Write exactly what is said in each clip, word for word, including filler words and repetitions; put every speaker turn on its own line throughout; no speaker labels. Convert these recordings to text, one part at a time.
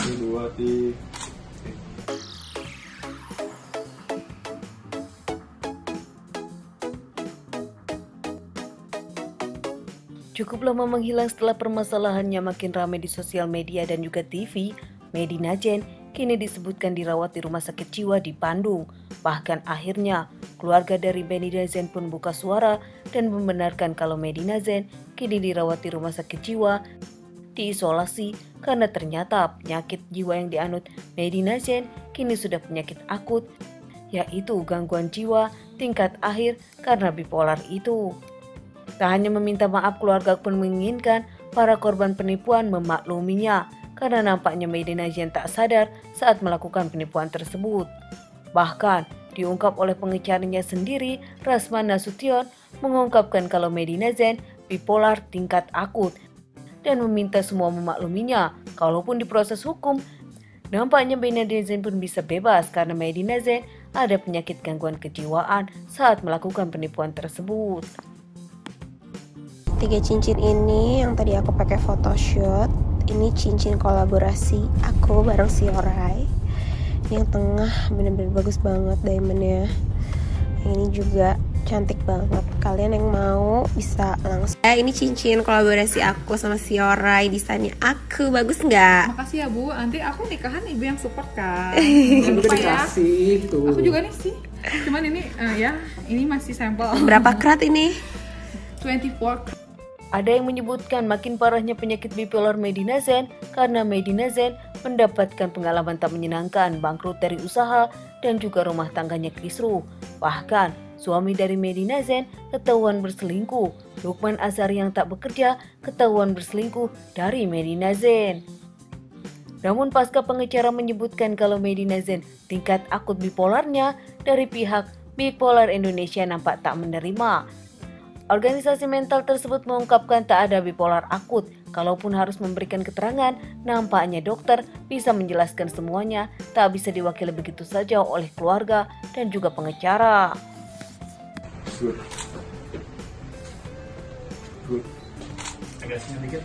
Satu, dua, tiga.
Cukup lama menghilang setelah permasalahannya makin ramai di sosial media dan juga T V, Medi Nazen kini disebutkan dirawat di rumah sakit jiwa di Bandung. Bahkan akhirnya, keluarga dari Medi Nazen pun buka suara dan membenarkan kalau Medi Nazen kini dirawat di rumah sakit jiwa, diisolasi karena ternyata penyakit jiwa yang dianut Medi Nazen kini sudah penyakit akut, yaitu gangguan jiwa tingkat akhir karena bipolar itu. Tak hanya meminta maaf, keluarga pun menginginkan para korban penipuan memakluminya karena nampaknya Medi Nazen tak sadar saat melakukan penipuan tersebut. Bahkan diungkap oleh pengacaranya sendiri, Rasman Nasution, mengungkapkan kalau Medi Nazen bipolar tingkat akut dan meminta semua memakluminya. Kalaupun diproses hukum, nampaknya Medi Nazen pun bisa bebas karena Medi Nazen ada penyakit gangguan kejiwaan saat melakukan penipuan tersebut.
Tiga cincin ini yang tadi aku pakai photoshoot, ini cincin kolaborasi aku bareng si Orai. Yang tengah bener-bener bagus banget diamondnya. Yang ini juga cantik banget. Kalian yang mau bisa langsung. Eh, ini cincin kolaborasi aku sama si Orai, desainnya aku, bagus nggak?
Makasih ya Bu, nanti aku nikahan ibu yang support kan.
Kan udah
Lupa ya.
dikasih tuh.
Aku juga nih sih. Cuman ini uh, ya, ini masih sampel.
Berapa karat ini?
dua puluh empat.
Ada yang menyebutkan makin parahnya penyakit bipolar Medi Nazen karena Medi Nazen mendapatkan pengalaman tak menyenangkan, bangkrut dari usaha dan juga rumah tangganya kisruh. Bahkan suami dari Medi Nazen ketahuan berselingkuh. Lukman Azhari yang tak bekerja ketahuan berselingkuh dari Medi Nazen. Namun pasca pengacara menyebutkan kalau Medi Nazen tingkat akut bipolarnya dari pihak Bipolar Indonesia nampak tak menerima. Organisasi mental tersebut mengungkapkan tak ada bipolar akut. Kalaupun harus memberikan keterangan, nampaknya dokter bisa menjelaskan semuanya, tak bisa diwakili begitu saja oleh keluarga dan juga pengacara.
Good. Good. Agak senyum dikit.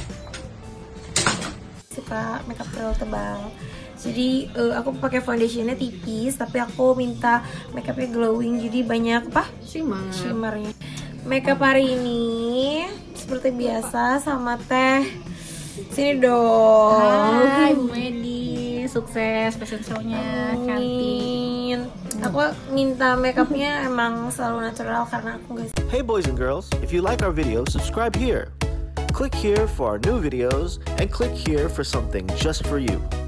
Suka makeup terlalu tebal. Jadi uh, aku pakai foundationnya tipis, tapi aku minta makeupnya glowing, jadi banyak apa?
Shimmer.
Shimmernya. Makeup hari ini seperti biasa sama teh. Sini dong.
Hai Bu Medi, sukses fashion show-nya, cantik.
Amin. Aku minta makeupnya emang selalu natural karena aku gak.
Hey boys and girls, if you like our video, subscribe here. Click here for our new videos and click here for something just for you.